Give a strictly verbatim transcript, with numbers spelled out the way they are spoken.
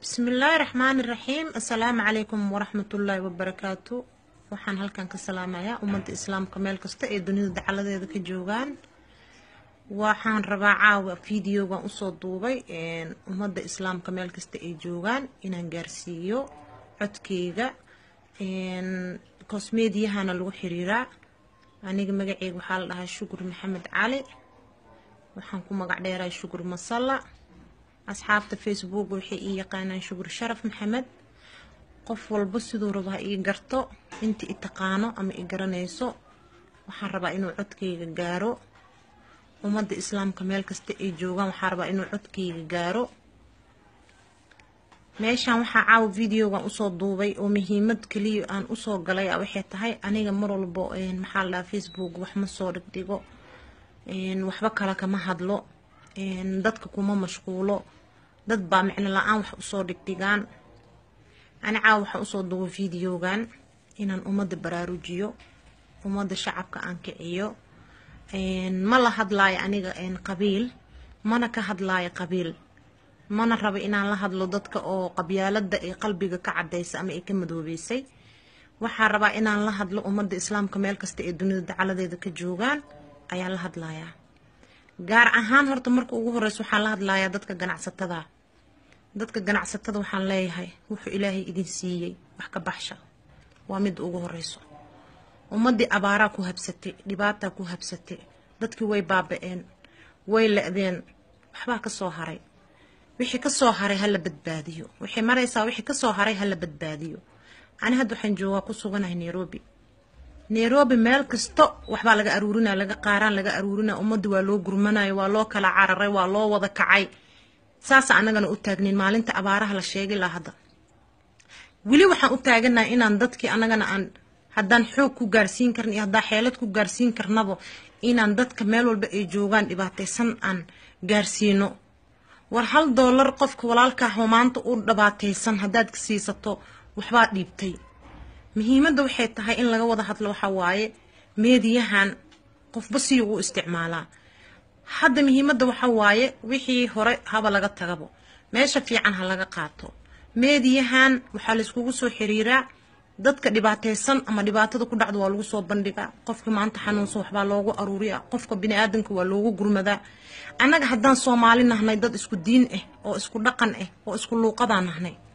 بسم الله الرحمن الرحيم. السلام عليكم ورحمة الله وبركاته. waxaan halkan ka salaamayaa ummadda islaamka meel kasta ee dunida dacaladeeda ka joogaan. waxaan rabaa caawa fiidiyowgan u soo duubay een ummadda islaamka meel kasta ay joogaan inaan gaarsiiyo codkeyga een cosmediahana lagu xiriiraa. aniga magacayga waxaa la dhahaa Shukur Maxamed Cali. waxaan ku magac dheeraa Shukur Masalla. asxaabta Facebook waxay ii yaqaanaan Shukur Sharaf Maxamed. qof walba sidoo raba ii garto intii i taqaano ama i garanayso. waxaan rabaa inuu codkeyga gaaro ummadda islaamka meel kasta ay joogaan. waxaan rabaa inuu codkeyga gaaro. meeshaan waxaa caawa videogan usoo duubay oo muhiimad kaliya aan usoo galay waxay tahay aniga mar walba een maxaa la Facebook wax ma soo dhigdhigo een waxba kala kama hadlo een dadka kuma mashquulo. dad baa micno la'aan wax usoo dhigdhigaan. أنا عاو حوصل دو فيديو كان إن الأمد براروجيو أمد الشعب كأن كأيو إن ما لا هاد لاي أنا إن قبيل ما أنا كهاد لاي قبيل ما أنا ربي إن الله هاد لضدك أو قبيلة دقي قلبي كعد ديس أما إكمل دوبيسي وحربا إن الله هاد لأمد الإسلام كمال كستي الدنيا على ذلك الجوجان أي الله هاد لاي جار أهان هرت مركو وهرس وحال هاد لاي ضدك جناع ستدا dadka ganacsatada waxaan leeyahay wuxuu Ilaahay idin siiyay wax ka baxsha waa mid ugu horeyso. ummadii abaara ku habsatay dhibaata ku habsatay dadkii way baaba'een way leedeen waxba ka soo haray. wixii ka soo haray hal badbaadiyo wixii maraysaa wixii ka soo haray hal badbaadiyo. ani hadda waxaan joogaa ku suganahay Nairobi. Nairobi meel kasto waxba laga aruurinaa laga qaaraan laga aruurinaa ummadii waa loo gurmanayo waa loo kala cararay waa loo wada kacay. saasa anagana u taagnin maalinta abaaraha la sheegay la hada wili waxaan u taaganaa inaan dadkii anagana aan haddaan xoog ku gaarsiin karno iyo haddaan xeelad ku gaarsiin karnabo inaan dadka meel walba ay joogaan dhibaataysan aan gaarsiino. war hal dollar qofka walaalka ah maanta u dhibaataysan haddaad ka siisato waxbaa dhiibtay. muhiimadda waxay tahay in laga wada hadlo waxa waaye meediyahan qofba si uu isticmaalaa. hadda muhiimadda waxa waaye wixii hore haba laga tagabo meesha fiican ha laga qaato. meediyahan waxa la isku soo xiriiraa dadka dhibaataysan ama dhibaatada ku dhacdo waa lagu soo bandhigaa. qofka maanta xanuunsan waxba loogu aruuriyaa qofka bini'aadanka waa loogu gurmadaa. anaga haddaan Soomaali nahnay dad isku diin ah oo isku dhaqan ah oo isku luuqadaan nahnay